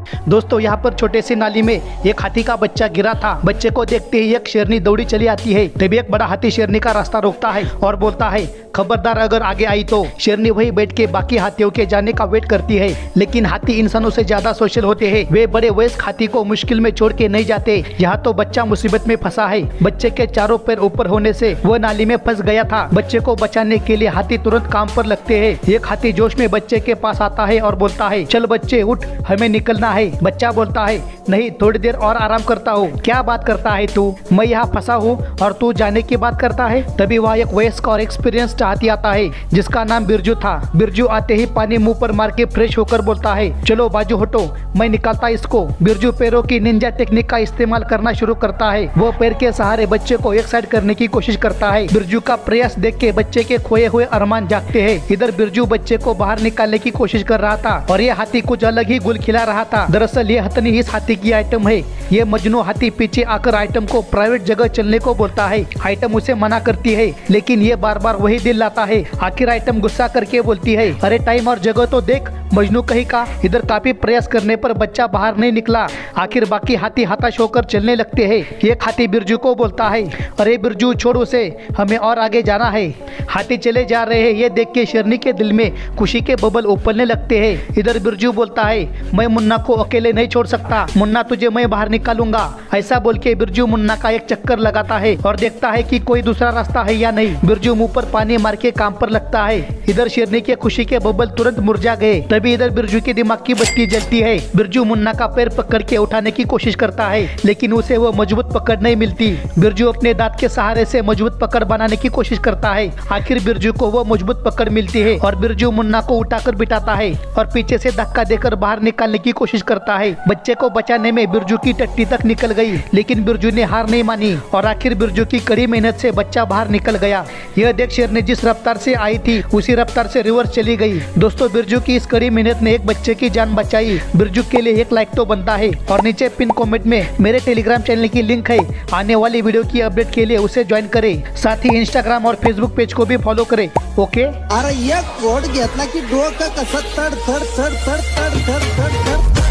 दोस्तों यहाँ पर छोटे से नाली में एक हाथी का बच्चा गिरा था। बच्चे को देखते ही एक शेरनी दौड़ी चली आती है। तभी एक बड़ा हाथी शेरनी का रास्ता रोकता है और बोलता है, खबरदार अगर आगे आई तो। शेरनी वही बैठ के बाकी हाथियों के जाने का वेट करती है, लेकिन हाथी इंसानों से ज्यादा सोशल होते हैं। वे बड़े वयस्क हाथी को मुश्किल में छोड़ के नहीं जाते। यहाँ तो बच्चा मुसीबत में फंसा है। बच्चे के चारों पैर ऊपर होने से वह नाली में फंस गया था। बच्चे को बचाने के लिए हाथी तुरंत काम पर लगते हैं। एक हाथी जोश में बच्चे के पास आता है और बोलता है, चल बच्चे उठ, हमें निकलना है। बच्चा बोलता है, नहीं, थोड़ी देर और आराम करता हूँ। क्या बात करता है तू? मैं यहाँ फंसा हूँ और तू जाने की बात करता है। तभी वहाँ एक वयस्क और एक्सपीरियंस्ड हाथी आता है जिसका नाम बिरजू था। बिरजू आते ही पानी मुंह पर मार के फ्रेश होकर बोलता है, चलो बाजू हटो, मैं निकालता इसको। बिरजू पैरों की निंजा टेक्निक का इस्तेमाल करना शुरू करता है। वो पैर के सहारे बच्चे को एक साइड करने की कोशिश करता है। बिरजू का प्रयास देख के बच्चे के खोए हुए अरमान जागते हैं। इधर बिरजू बच्चे को बाहर निकालने की कोशिश कर रहा था और ये हाथी कुछ अलग ही गुल खिला रहा था। दरअसल ये हथनी इस हाथी की आइटम है। ये मजनू हाथी पीछे आकर आइटम को प्राइवेट जगह चलने को बोलता है। आइटम उसे मना करती है, लेकिन ये बार बार वही दिल लाता है। आखिर आइटम गुस्सा करके बोलती है, अरे टाइम और जगह तो देख, मजनू कहीं का। इधर काफी प्रयास करने पर बच्चा बाहर नहीं निकला। आखिर बाकी हाथी हताश होकर चलने लगते हैं। एक हाथी बिरजू को बोलता है, अरे बिरजू छोड़ उसे, हमें और आगे जाना है। हाथी चले जा रहे हैं। ये देख के शेरनी के दिल में खुशी के बबल उबलने लगते हैं। इधर बिरजू बोलता है, मैं मुन्ना को अकेले नहीं छोड़ सकता। मुन्ना, तुझे मैं बाहर निकालूंगा। ऐसा बोल के बिरजू मुन्ना का एक चक्कर लगाता है और देखता है कि कोई दूसरा रास्ता है या नहीं। बिरजू मुंह पर पानी मार के काम पर लगता है। इधर शेरनी के खुशी के बबल तुरंत मुरझा गए। तभी इधर बिरजू के दिमाग की बत्ती जलती है। बिरजू मुन्ना का पैर पकड़ के उठाने की कोशिश करता है, लेकिन उसे वो मजबूत पकड़ नहीं मिलती। बिरजू अपने दांत के सहारे से मजबूत पकड़ बनाने की कोशिश करता है। आखिर बिरजू को वो मजबूत पकड़ मिलती है और बिरजू मुन्ना को उठाकर बिठाता है और पीछे से धक्का देकर बाहर निकालने की कोशिश करता है। बच्चे को बचाने में बिरजू की टट्टी तक निकल गई, लेकिन बिरजू ने हार नहीं मानी और आखिर बिरजू की कड़ी मेहनत से बच्चा बाहर निकल गया। यह देख शेरनी जिस रफ्तार से आई थी उसी रफ्तार से रिवर्स चली गई। दोस्तों, बिरजू की इस कड़ी मेहनत ने एक बच्चे की जान बचाई। बिरजू के लिए एक लाइक तो बनता है और नीचे पिन कमेंट में मेरे टेलीग्राम चैनल की लिंक है। आने वाली वीडियो की अपडेट के लिए उसे ज्वाइन करें। साथ ही इंस्टाग्राम और फेसबुक पेज को भी फॉलो करें। ओके। अरे एक कोड घेतला की डोकं कसं तड तड तड तड तड तड तड